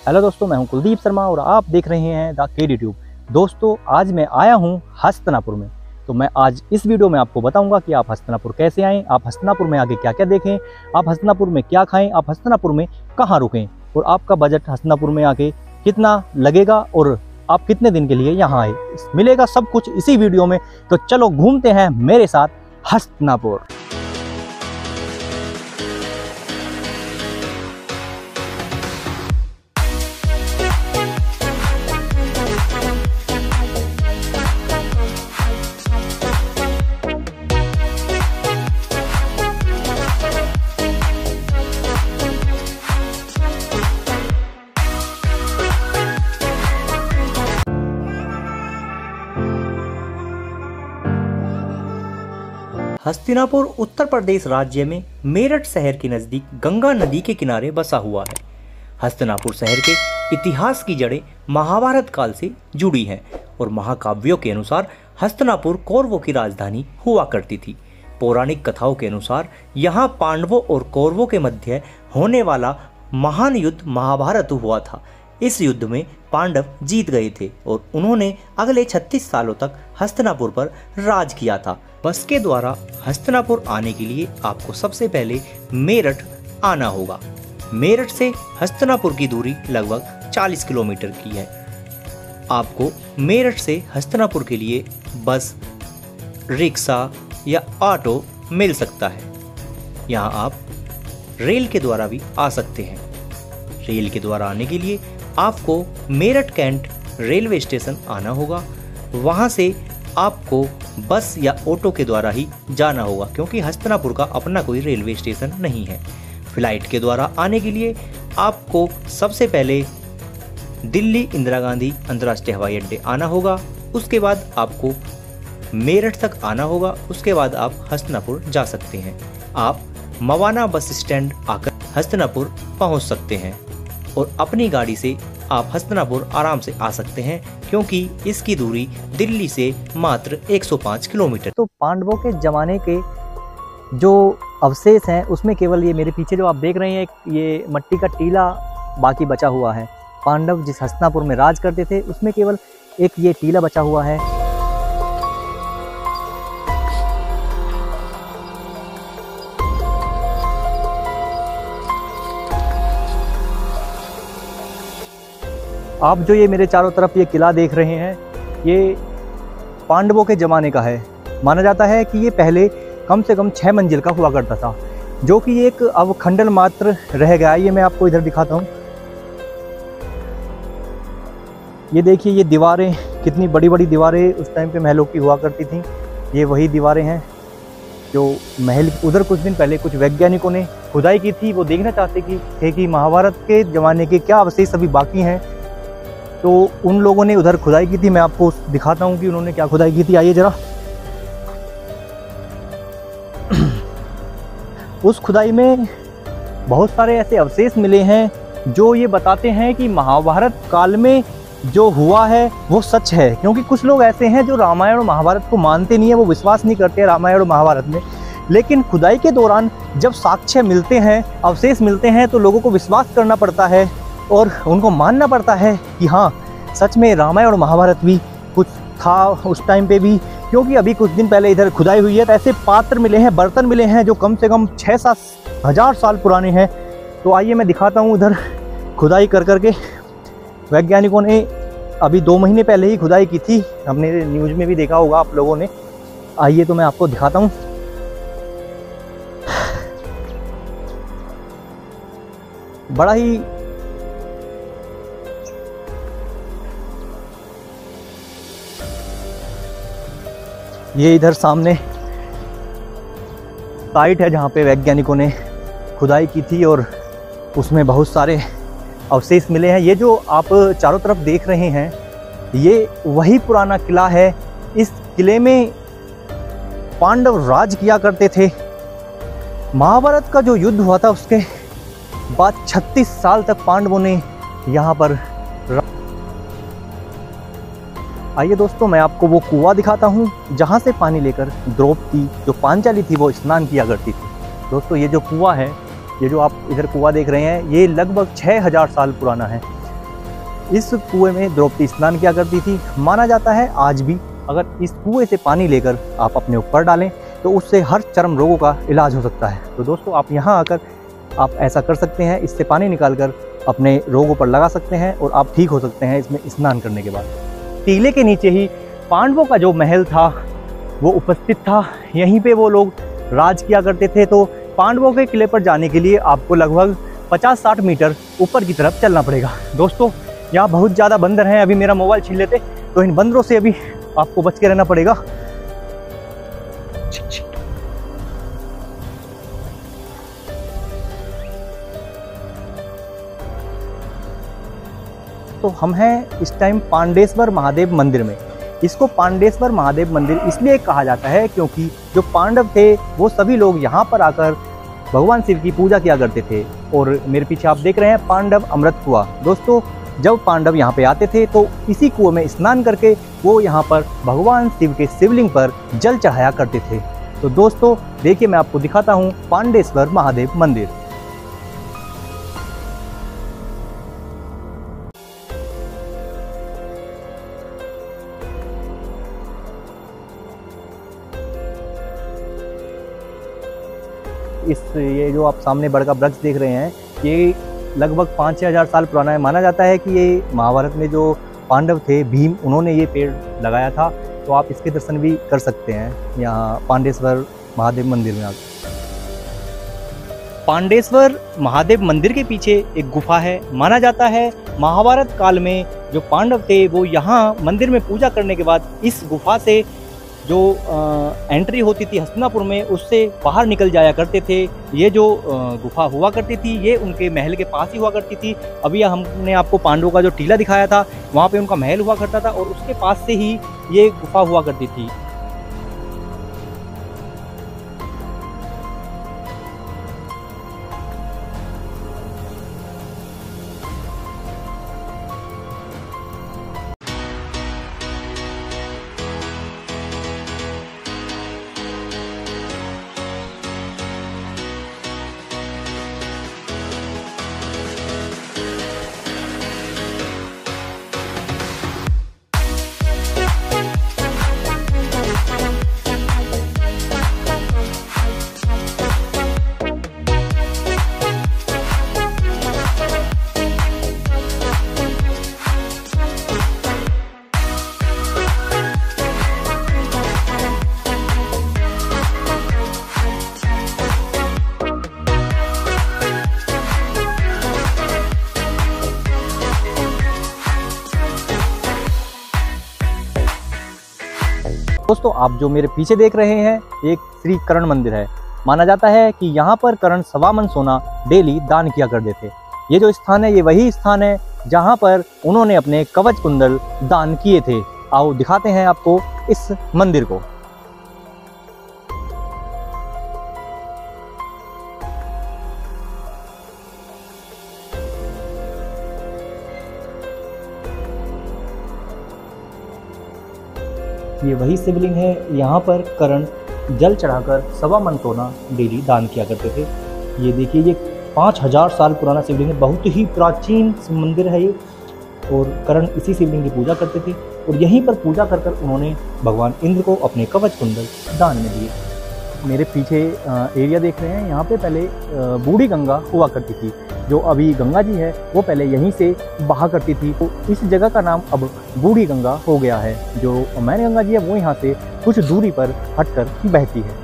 Hello दोस्तों, मैं हूं कुलदीप शर्मा और आप देख रहे हैं द केडी ट्यूब। दोस्तों, आज मैं आया हूं हस्तिनापुर में। तो मैं आज इस वीडियो में आपको बताऊंगा कि आप हस्तिनापुर कैसे आएँ, आप हस्तिनापुर में आगे क्या क्या देखें, आप हस्तिनापुर में क्या खाएं, आप हस्तिनापुर में कहां रुकें और आपका बजट हस्तिनापुर में आके कितना लगेगा और आप कितने दिन के लिए यहाँ आए। मिलेगा सब कुछ इसी वीडियो में। तो चलो घूमते हैं मेरे साथ हस्तिनापुर। हस्तिनापुर उत्तर प्रदेश राज्य में मेरठ शहर के नज़दीक गंगा नदी के किनारे बसा हुआ है। हस्तिनापुर शहर के इतिहास की जड़ें महाभारत काल से जुड़ी हैं और महाकाव्यों के अनुसार हस्तिनापुर कौरवों की राजधानी हुआ करती थी। पौराणिक कथाओं के अनुसार यहाँ पांडवों और कौरवों के मध्य होने वाला महान युद्ध महाभारत हुआ था। इस युद्ध में पांडव जीत गए थे और उन्होंने अगले 36 सालों तक हस्तिनापुर पर राज किया था। बस के द्वारा हस्तिनापुर आने के लिए आपको सबसे पहले मेरठ आना होगा। मेरठ से हस्तिनापुर की दूरी लगभग 40 किलोमीटर की है। आपको मेरठ से हस्तिनापुर के लिए बस, रिक्शा या ऑटो मिल सकता है। यहाँ आप रेल के द्वारा भी आ सकते हैं। रेल के द्वारा आने के लिए आपको मेरठ कैंट रेलवे स्टेशन आना होगा। वहाँ से आपको बस या ऑटो के द्वारा ही जाना होगा, क्योंकि हस्तिनापुर का अपना कोई रेलवे स्टेशन नहीं है। फ्लाइट के द्वारा आने के लिए आपको सबसे पहले दिल्ली इंदिरा गांधी अंतर्राष्ट्रीय हवाई अड्डे आना होगा। उसके बाद आपको मेरठ तक आना होगा। उसके बाद आप हस्तिनापुर जा सकते हैं। आप मवाना बस स्टैंड आकर हस्तिनापुर पहुंच सकते हैं और अपनी गाड़ी से आप हस्तिनापुर आराम से आ सकते हैं, क्योंकि इसकी दूरी दिल्ली से मात्र 105 किलोमीटर। तो पांडवों के जमाने के जो अवशेष हैं उसमें केवल ये मेरे पीछे जो आप देख रहे हैं, ये मट्टी का टीला बाकी बचा हुआ है। पांडव जिस हस्तिनापुर में राज करते थे उसमें केवल एक ये टीला बचा हुआ है। आप जो ये मेरे चारों तरफ ये किला देख रहे हैं, ये पांडवों के ज़माने का है। माना जाता है कि ये पहले कम से कम 6 मंजिल का हुआ करता था, जो कि एक अब खंडन मात्र रह गया है। ये मैं आपको इधर दिखाता हूँ। ये देखिए, ये दीवारें कितनी बड़ी बड़ी दीवारें उस टाइम पे महलों की हुआ करती थी। ये वही दीवारें हैं जो महल उधर कुछ दिन पहले कुछ वैज्ञानिकों ने खुदाई की थी। वो देखना चाहते थे कि महाभारत के ज़माने के क्या अवशेष अभी बाकी हैं। तो उन लोगों ने उधर खुदाई की थी। मैं आपको दिखाता हूँ कि उन्होंने क्या खुदाई की थी। आइए जरा। उस खुदाई में बहुत सारे ऐसे अवशेष मिले हैं जो ये बताते हैं कि महाभारत काल में जो हुआ है वो सच है। क्योंकि कुछ लोग ऐसे हैं जो रामायण और महाभारत को मानते नहीं है, वो विश्वास नहीं करते रामायण और महाभारत में। लेकिन खुदाई के दौरान जब साक्ष्य मिलते हैं, अवशेष मिलते हैं, तो लोगों को विश्वास करना पड़ता है और उनको मानना पड़ता है कि हाँ, सच में रामायण और महाभारत भी कुछ था उस टाइम पे भी। क्योंकि अभी कुछ दिन पहले इधर खुदाई हुई है तो ऐसे पात्र मिले हैं, बर्तन मिले हैं जो कम से कम 6-7 हज़ार साल पुराने हैं। तो आइए मैं दिखाता हूँ। उधर खुदाई कर करके वैज्ञानिकों ने अभी 2 महीने पहले ही खुदाई की थी। हमने न्यूज़ में भी देखा होगा आप लोगों ने। आइए तो मैं आपको दिखाता हूँ। बड़ा ही ये इधर सामने साइट है जहाँ पे वैज्ञानिकों ने खुदाई की थी और उसमें बहुत सारे अवशेष मिले हैं। ये जो आप चारों तरफ देख रहे हैं, ये वही पुराना किला है। इस किले में पांडव राज किया करते थे। महाभारत का जो युद्ध हुआ था उसके बाद 36 साल तक पांडवों ने यहाँ पर। आइए दोस्तों, मैं आपको वो कुआं दिखाता हूँ जहाँ से पानी लेकर द्रौपदी जो पांचाली थी वो स्नान किया करती थी। दोस्तों, ये जो कुआं है, ये जो आप इधर कुआं देख रहे हैं, ये लगभग 6000 साल पुराना है। इस कुएं में द्रौपदी स्नान किया करती थी। माना जाता है आज भी अगर इस कुएं से पानी लेकर आप अपने ऊपर डालें तो उससे हर चर्म रोगों का इलाज हो सकता है। तो दोस्तों आप यहाँ आकर आप ऐसा कर सकते हैं, इससे पानी निकालकर अपने रोगों पर लगा सकते हैं और आप ठीक हो सकते हैं इसमें स्नान करने के बाद। टीले के नीचे ही पांडवों का जो महल था वो उपस्थित था, यहीं पे वो लोग राज किया करते थे। तो पांडवों के किले पर जाने के लिए आपको लगभग 50-60 मीटर ऊपर की तरफ चलना पड़ेगा। दोस्तों यहाँ बहुत ज़्यादा बंदर हैं, अभी मेरा मोबाइल छीन लेते तो इन बंदरों से अभी आपको बच के रहना पड़ेगा। तो हम हैं इस टाइम पांडेश्वर महादेव मंदिर में। इसको पांडेश्वर महादेव मंदिर इसलिए कहा जाता है क्योंकि जो पांडव थे वो सभी लोग यहाँ पर आकर भगवान शिव की पूजा किया करते थे। और मेरे पीछे आप देख रहे हैं पांडव अमृत कुआं। दोस्तों जब पांडव यहाँ पे आते थे तो इसी कुएं में स्नान करके वो यहाँ पर भगवान शिव के शिवलिंग पर जल चढ़ाया करते थे। तो दोस्तों देखिए मैं आपको दिखाता हूँ पांडेश्वर महादेव मंदिर। ये जो आप सामने बड़ का वृक्ष देख रहे हैं ये लगभग 5-6 हज़ार साल पुराना है। माना जाता है कि ये महाभारत में जो पांडव थे भीम, उन्होंने ये पेड़ लगाया था। तो आप इसके दर्शन भी कर सकते हैं यहाँ पांडेश्वर महादेव मंदिर में आकर। पांडेश्वर महादेव मंदिर के पीछे एक गुफा है। माना जाता है महाभारत काल में जो पांडव थे वो यहाँ मंदिर में पूजा करने के बाद इस गुफा से जो एंट्री होती थी हस्तिनापुर में उससे बाहर निकल जाया करते थे। ये जो गुफा हुआ करती थी ये उनके महल के पास ही हुआ करती थी। अभी हमने आपको पांडवों का जो टीला दिखाया था वहाँ पे उनका महल हुआ करता था और उसके पास से ही ये गुफा हुआ करती थी। दोस्तों आप जो मेरे पीछे देख रहे हैं एक श्री कर्ण मंदिर है। माना जाता है कि यहाँ पर कर्ण 1.25 मन सोना डेली दान किया करते थे। ये जो स्थान है ये वही स्थान है जहाँ पर उन्होंने अपने कवच कुंडल दान किए थे। आओ दिखाते हैं आपको इस मंदिर को। ये वही शिवलिंग है, यहाँ पर कर्ण जल चढ़ाकर 1.25 मन सोना डेली दान किया करते थे। ये देखिए ये 5000 साल पुराना शिवलिंग है, बहुत ही प्राचीन मंदिर है ये। और कर्ण इसी शिवलिंग की पूजा करते थे और यहीं पर पूजा कर कर उन्होंने भगवान इंद्र को अपने कवच कुंडल दान में दिए। मेरे पीछे एरिया देख रहे हैं, यहाँ पे पहले बूढ़ी गंगा हुआ करती थी। जो अभी गंगा जी है वो पहले यहीं से बहा करती थी। तो इस जगह का नाम अब बूढ़ी गंगा हो गया है। जो मैन गंगा जी है वो यहाँ से कुछ दूरी पर हटकर बहती है।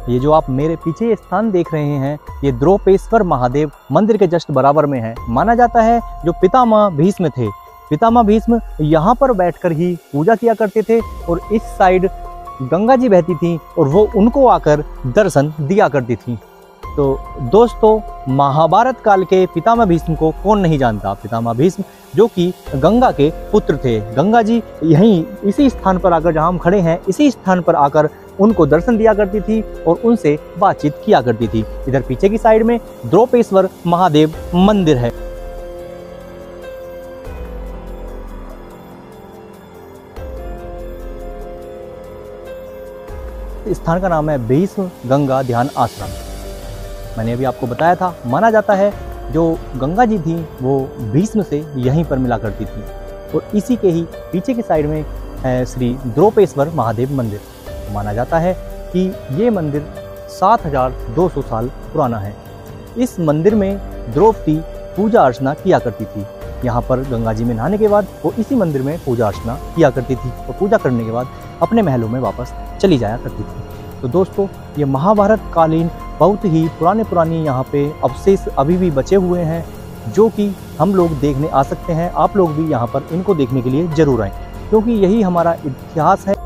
ये जो आप मेरे पीछे ये स्थान देख रहे हैं, ये द्रौपेश्वर महादेव मंदिर के जस्ट बराबर में है। माना जाता है जो पितामह भीष्म थे, पितामह भीष्म यहाँ पर बैठकर ही पूजा किया करते थे और इस साइड गंगा जी बहती थी और वो उनको आकर दर्शन दिया करती थी। तो दोस्तों, महाभारत काल के पितामह भीष्म को कौन नहीं जानता। पितामह भीष्म जो कि गंगा के पुत्र थे। गंगा जी यहीं इसी स्थान पर आकर, जहां हम खड़े हैं, इसी स्थान पर आकर उनको दर्शन दिया करती थी और उनसे बातचीत किया करती थी। इधर पीछे की साइड में द्रौपेश्वर महादेव मंदिर है। स्थान का नाम है भीष्म गंगा ध्यान आश्रम। मैंने अभी आपको बताया था, माना जाता है जो गंगा जी थी वो भीष्म से यहीं पर मिला करती थी और इसी के ही पीछे की साइड में है श्री द्रौपेश्वर महादेव मंदिर। माना जाता है कि ये मंदिर 7200 साल पुराना है। इस मंदिर में द्रौपदी पूजा अर्चना किया करती थी। यहाँ पर गंगा जी में नहाने के बाद वो इसी मंदिर में पूजा अर्चना किया करती थी और पूजा करने के बाद अपने महलों में वापस चली जाया करती थी। तो दोस्तों, ये महाभारत कालीन बहुत ही पुरानी यहाँ पे अवशेष अभी भी बचे हुए हैं, जो कि हम लोग देखने आ सकते हैं। आप लोग भी यहाँ पर इनको देखने के लिए जरूर आएँ, क्योंकि यही हमारा इतिहास है।